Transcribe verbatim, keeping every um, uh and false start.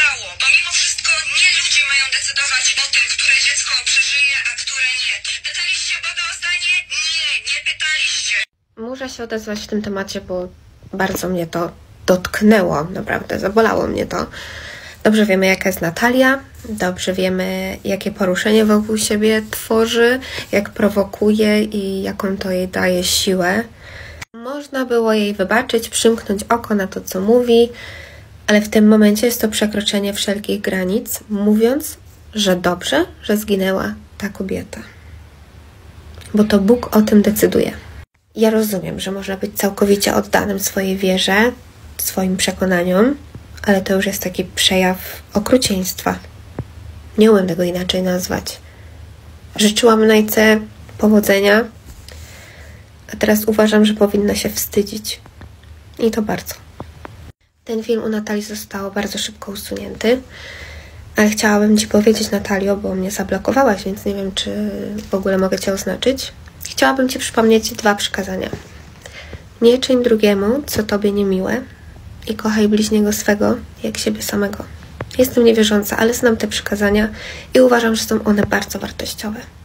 stało, bo mimo wszystko nie ludzie mają decydować o tym, które dziecko przeżyje, a które nie. Pytaliście Boga o zdanie? Nie, nie pytaliście. Muszę się odezwać w tym temacie, bo bardzo mnie to dotknęło, naprawdę, zabolało mnie to. Dobrze wiemy, jaka jest Natalia, dobrze wiemy, jakie poruszenie wokół siebie tworzy, jak prowokuje i jaką to jej daje siłę. Można było jej wybaczyć, przymknąć oko na to, co mówi, ale w tym momencie jest to przekroczenie wszelkich granic, mówiąc, że dobrze, że zginęła ta kobieta. Bo to Bóg o tym decyduje. Ja rozumiem, że można być całkowicie oddanym swojej wierze, swoim przekonaniom, ale to już jest taki przejaw okrucieństwa. Nie umiem tego inaczej nazwać. Życzyłam Najce powodzenia, a teraz uważam, że powinna się wstydzić. I to bardzo. Ten film u Natalii został bardzo szybko usunięty, ale chciałabym Ci powiedzieć, Natalio, bo mnie zablokowałaś, więc nie wiem, czy w ogóle mogę Cię oznaczyć. Chciałabym Ci przypomnieć dwa przykazania. Nie czyń drugiemu, co Tobie niemiłe, i kochaj bliźniego swego jak siebie samego. Jestem niewierząca, ale znam te przykazania i uważam, że są one bardzo wartościowe.